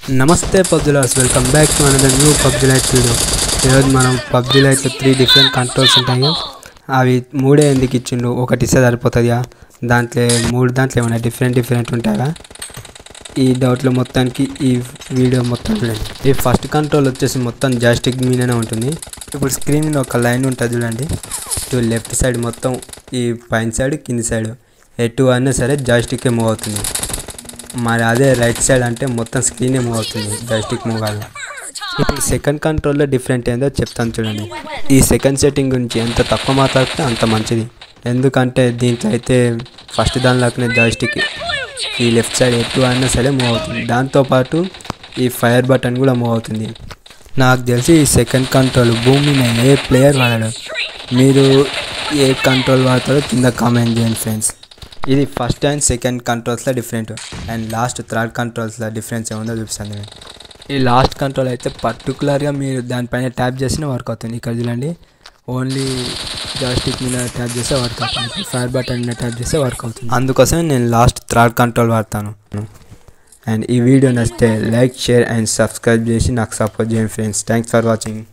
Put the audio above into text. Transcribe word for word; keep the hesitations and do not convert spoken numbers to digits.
నమస్తే పబ్జిలర్స్, welcome back to another new PUBG lite video. ఈరోజు మనం పబ్జిలో అయితే త్రీ డిఫరెంట్ కంట్రోల్స్ ఉంటాయి. అవి మూడే ఎందుకు ఇచ్చిండు, ఒకటి ఇస్తే సరిపోతుందా? దాంట్లో మూడు దాంట్లో ఏమైనా డిఫరెంట్ డిఫరెంట్ ఉంటాయా? ఈ డౌట్లో మొత్తానికి ఈ వీడియో మొత్తం చూడండి. ఈ ఫస్ట్ కంట్రోల్ వచ్చేసి మొత్తం జాస్టిక్ మీదనే ఉంటుంది. ఇప్పుడు స్క్రీన్ మీద ఒక లైన్ ఉంటుంది చూడండి, ఇటు లెఫ్ట్ సైడ్ మొత్తం ఈ పైన సైడ్ కింది సైడ్ ఎటు అయినా సరే జాస్టిక్కే మూవ్ అవుతుంది. మరి అదే రైట్ సైడ్ అంటే మొత్తం స్క్రీనే మూవ్ అవుతుంది, జాస్టిక్ మూవ్ కాదు. ఇప్పుడు సెకండ్ కంట్రోల్లో డిఫరెంట్ ఏందో చెప్తాను చూడండి. ఈ సెకండ్ సెట్టింగ్ గురించి ఎంత తక్కువ మాట్లాడితే అంత మంచిది. ఎందుకంటే దీంట్లో అయితే ఫస్ట్ దానిలోనే జాస్టిక్ ఈ లెఫ్ట్ సైడ్ ఎటు అయినా సరే మూవ్ అవుతుంది. దాంతోపాటు ఈ ఫైర్ బటన్ కూడా మూవ్ అవుతుంది. నాకు తెలిసి ఈ సెకండ్ కంట్రోల్ భూమిని ఏ ప్లేయర్ వాడాడు, మీరు ఏ కంట్రోల్ వాడతారో కింద కామెంట్ చేయండి ఫ్రెండ్స్. ఇది ఫస్ట్ అండ్ సెకండ్ కంట్రోల్స్లో డిఫరెంట్, అండ్ లాస్ట్ థర్డ్ కంట్రోల్స్లో డిఫరెన్స్ ఏముందో చూపిస్తాను. ఈ లాస్ట్ కంట్రోల్ అయితే పర్టికులర్గా మీరు దానిపైన ట్యాప్ చేసినా వర్క్ అవుతుంది. ఇక్కడ చూడండి, ఓన్లీ జాస్టిక్ మీద ట్యాప్ చేస్తే వర్క్ అవుతుంది, ఫైర్ బటన్ మీద ట్యాప్ చేస్తే వర్క్ అవుతుంది. అందుకోసమే నేను లాస్ట్ థర్డ్ కంట్రోల్ వాడతాను. అండ్ ఈ వీడియో నచ్చితే లైక్, షేర్ అండ్ సబ్స్క్రైబ్ చేసి నాకు సపోర్ట్ చేయండి ఫ్రెండ్స్. Thanks for watching.